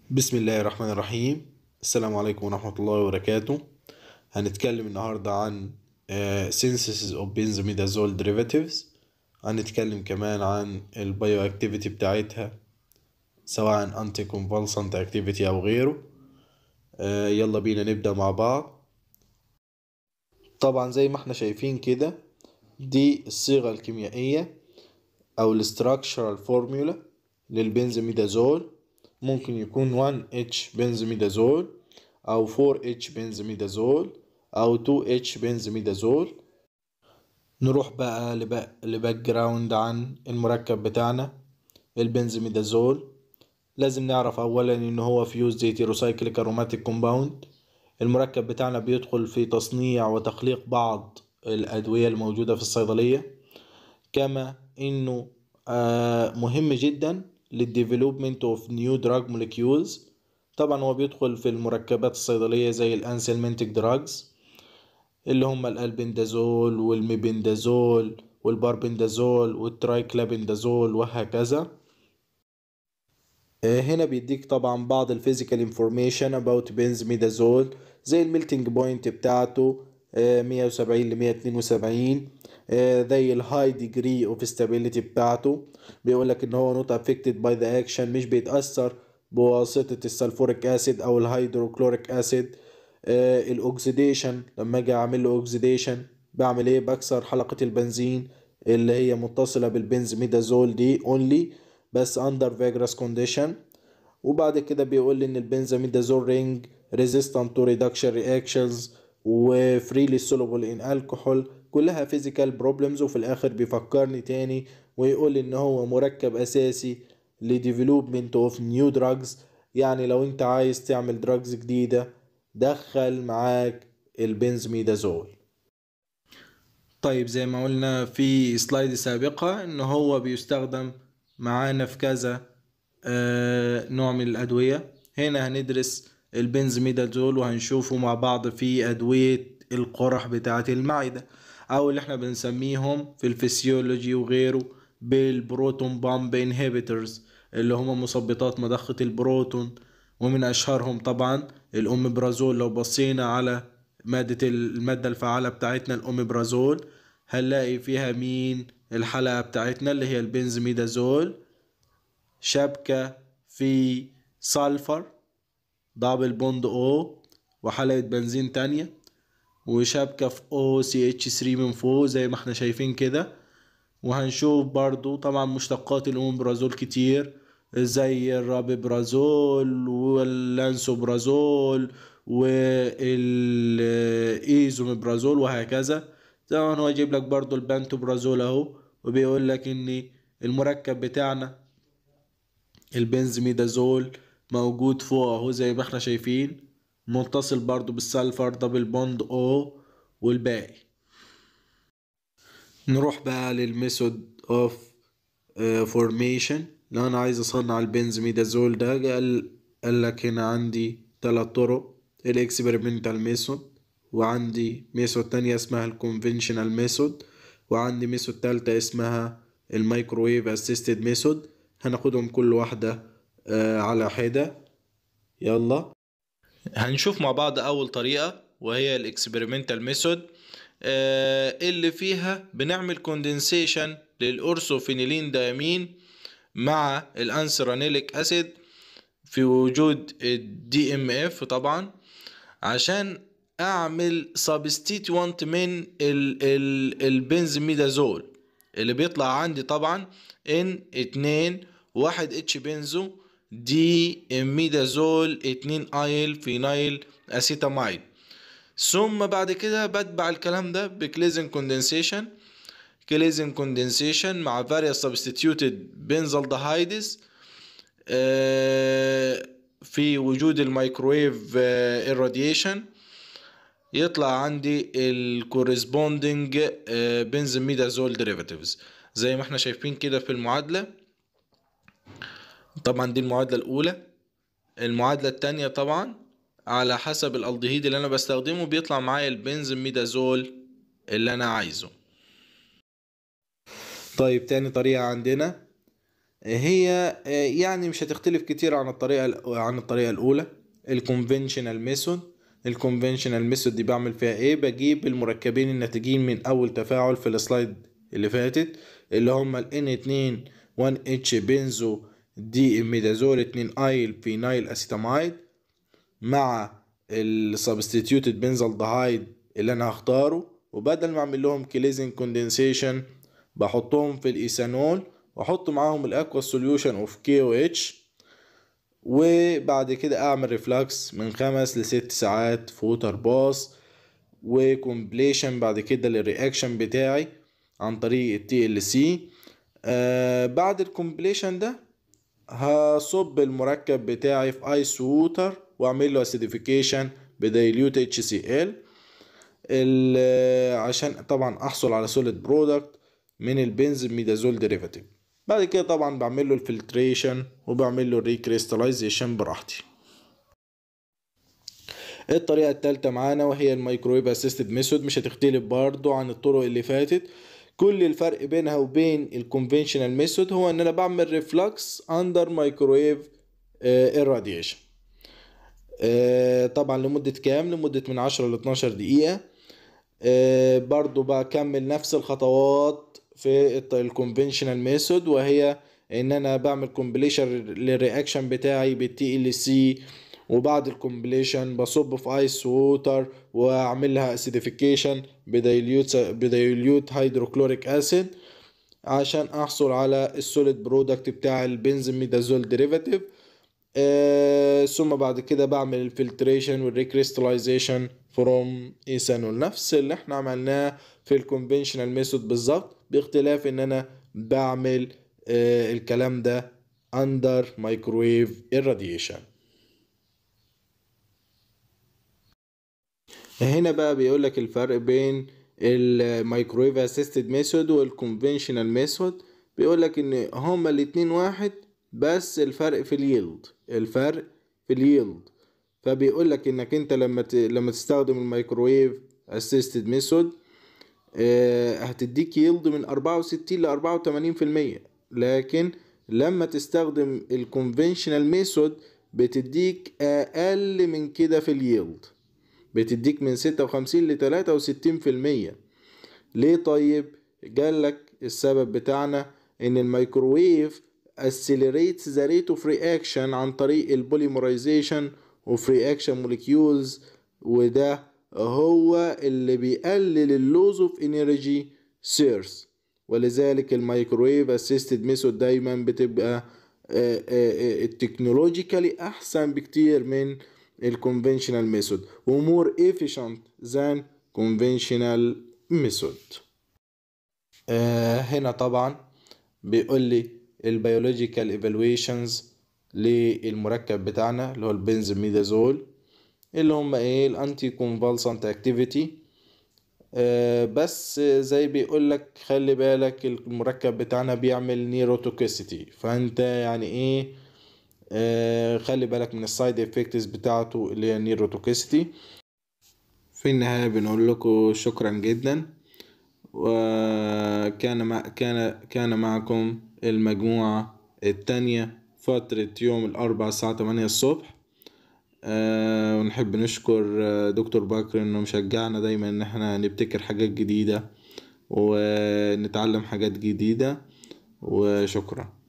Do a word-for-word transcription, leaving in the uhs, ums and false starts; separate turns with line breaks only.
بسم الله الرحمن الرحيم. السلام عليكم ورحمة الله وبركاته. هنتكلم النهاردة عن آه, synthesis of benzimidazole derivatives. هنتكلم كمان عن البايو اكتيفيتي بتاعتها سواء anti convulsant activity أو غيره. آه, يلا بينا نبدأ مع بعض. طبعا زي ما احنا شايفين كده دي الصيغة الكيميائية أو الستراكشرال فورمولا للبنزميدازول. ممكن يكون واحد اتش بنزميدازول أو أربعة اتش بنزميدازول أو اتنين اتش بنزميدازول. نروح بقى لباك جراوند عن المركب بتاعنا البنزميدازول. لازم نعرف أولا إن هو فيوزد هيتيروسايكليك أروماتيك كومباوند. المركب بتاعنا بيدخل في تصنيع وتخليق بعض الأدوية الموجودة في الصيدلية، كما إنه آه مهم جدا للديفلوبمنت اوف نيو دراج موليكيولز. طبعا هو بيدخل في المركبات الصيدلية زي الانسلمنتك دراجز اللي هم الالبندازول والميبندازول والباربندازول والترايكلابندازول وهكذا. آه هنا بيديك طبعا بعض الفيزيكال انفورميشن اباوت بنزميدازول زي الميلتنج بوينت بتاعته مية وسبعين ل مية واتنين وسبعين، زي الهاي ديجري اوف ستابيليتي بتاعته. بيقول لك ان هو نوت افكتد باي ذا اكشن، مش بيتاثر بواسطه السلفوريك اسيد او الهيدروكلوريك اسيد. الاكسيديشن لما اجي اعمل له اوكسيديشن بعمل ايه؟ بكسر حلقه البنزين اللي هي متصله بالبنزميدازول دي اونلي بس اندر فيجرس كونديشن. وبعد كده بيقول لي ان البنزاميدازول رينج ريزيستنت تو ريدكشن رياكشنز وفريلي سولوبل ان الكحول، كلها فيزيكال بروبلمز. وفي الاخر بيفكرني تاني ويقول لي ان هو مركب اساسي لديفلوبمنت اوف نيو دراجز. يعني لو انت عايز تعمل دراجز جديدة دخل معاك البنزميدازول. طيب زي ما قلنا في سلايد سابقة ان هو بيستخدم معانا في كذا آه نوع من الأدوية. هنا هندرس البنزميدازول وهنشوفه مع بعض في أدوية القرح بتاعة المعدة أو اللي احنا بنسميهم في الفسيولوجي وغيره بالبروتون بامب انهبيتورز اللي هم مثبطات مضخة البروتون. ومن أشهرهم طبعا الأوميبرازول. لو بصينا على مادة المادة الفعالة بتاعتنا الأوميبرازول هنلاقي فيها مين؟ الحلقة بتاعتنا اللي هي البنزميدازول، شبكة في سلفر دبل بوند او وحلقة بنزين تانية وشبكة في او سي اتش ثري من فوق زي ما احنا شايفين كده. وهنشوف برضو طبعا مشتقات الأومبرازول كتير زي الرابيبرازول واللانسوبرازول والايزوميبرازول وهكذا. طبعا هو يجيب لك برضو البانتوبرازول اهو وبيقول لك ان المركب بتاعنا البنزميدازول موجود فوق اهو زي ما احنا شايفين، متصل برضو بالسلفر دبل بوند او والباقي. نروح بقى للميثود اوف فورميشن. لو انا عايز اصنع البنزميدازول ده قال قال لك هنا عندي ثلاث طرق: الاكسبيرمنتال ميثود، وعندي ميثود تانية اسمها الكونفنشنال ميثود، وعندي ميثود تالتة اسمها الميكروويف اسيستد ميثود. هناخدهم كل واحدة آه على حدة. يلا هنشوف مع بعض اول طريقة وهي الاكسبيرمنتال ميثود اللي فيها بنعمل كوندنسيشن للأورثوفينيلين دايمين مع الانسرانيليك اسيد في وجود الدي ام اف طبعا عشان اعمل سبستيتوانت من البنزميدازول اللي بيطلع عندي طبعا ان اتنين واحد اتش بنزو دي اميدازول اتنين ايل فينايل اسيتاميد. ثم بعد كده بتبع الكلام ده بكليزن كوندنسيشن كليزن كوندنسيشن مع various substituted benzaldehydes في وجود الميكروويف irradiation يطلع عندي الكورسبوندنج بنزميدازول derivatives زي ما احنا شايفين كده في المعادلة. طبعا دي المعادلة الأولى. المعادلة التانية طبعا على حسب الالدهيد اللي انا بستخدمه بيطلع معايا البنزميدازول اللي انا عايزه. طيب تاني طريقة عندنا هي يعني مش هتختلف كتير عن الطريقة عن الطريقة الأولى. الكونفنشنال ميثود الكونفنشنال ميثود دي بعمل فيها ايه؟ بجيب المركبين الناتجين من أول تفاعل في السلايد اللي فاتت، اللي هما ال إن اتنين واحد اتش بنزو دي اميدازول اتنين ايل فينايل اسيتامايد مع السبستيتيوتد بنزالدهايد اللي انا هختاره، وبدل ما اعمل لهم كليزنج كوندنسيشن بحطهم في الايثانول واحط معاهم الاكوا سوليوشن اوف كي او اتش، وبعد كده اعمل ريفلكس من خمس لست ساعات في ووتر باص، وكومبليشن بعد كده للرياكشن بتاعي عن طريق التي ال سي. آه بعد الكومبليشن ده هصب المركب بتاعي في ايس ووتر واعمل له اسيديفيكيشن بدايليوت اتش سي ال عشان طبعا احصل على سوليد برودكت من البنزميدازول ديريفاتيف. بعد كده طبعا بعمل له الفلتريشن وبعمل له الريكريستاليزيشن براحتي. الطريقة الثالثة معانا وهي الميكرويف اسيستد ميثود، مش هتختلف برضو عن الطرق اللي فاتت. كل الفرق بينها وبين الكونفنشنال ميثود هو ان انا بعمل ريفلكس اندر مايكرويف irradiation. طبعا لمدة كام؟ لمدة من عشرة ل اتناشر دقيقة. آه برضو بكمل نفس الخطوات في الكونفنشنال ميثود، وهي ان انا بعمل كومبليشن للرياكشن بتاعي بالتي ال سي، وبعد الكومبليشن بصب في ايس ووتر واعمل لها اسيديفيكيشن بدايليوت بدايليوت هيدروكلوريك اسيد عشان احصل على السوليد برودكت بتاع البنزميدازول ديريفاتيف. آه ثم بعد كده بعمل الفلتريشن والريكريستاليزيشن فروم ايثانول، نفس اللي احنا عملناه في الكونفنشنال ميثود بالظبط، باختلاف ان انا بعمل آه الكلام ده اندر مايكرويف irradiation. هنا بقى بيقول لك الفرق بين الميكرويف اسيستد ميثود والكونفنشنال ميثود. بيقول لك ان هما الاتنين واحد، بس الفرق في اليلد الفرق في اليلد فبيقول لك انك انت لما ت... لما تستخدم الميكرويف اسيستد ميثود هتديك يلد من اربعة وستين ل اربعة وتمانين في المية، لكن لما تستخدم الكونفنشنال ميثود بتديك اقل من كده في اليلد، بتديك من ستة وخمسين ل تلاتة وستين في المية. ليه؟ طيب قال لك السبب بتاعنا ان الميكروويف accelerates the rate of reaction عن طريق البوليمرايزيشن of reaction molecules، وده هو اللي بيقلل اللوز اوف انرجي سيرس، ولذلك الميكروويف اسيستد ميثود دايما بتبقى التكنولوجيكالي احسن بكتير من الكونفنشنال ميثود ومور efficient than conventional method. آه هنا طبعا بيقول لي البيولوجيكال ايفالويشنز للمركب بتاعنا اللي هو البنزميدازول، اللي هم ايه؟ الانتي كونفالسنت اكتيفيتي. آه بس زي بيقول لك خلي بالك المركب بتاعنا بيعمل نيروتوكسيتي، فانت يعني ايه آه خلي بالك من السايد افكتس بتاعته اللي هي النيروتوكسيتي. في النهاية بنقول لكم شكرا جدا، وكان مع كان كان معكم المجموعة التانية فترة يوم الأربعاء الساعة تمانية الصبح. أه ونحب نشكر دكتور بكر انه مشجعنا دايما ان احنا نبتكر حاجات جديدة ونتعلم حاجات جديدة، وشكرا.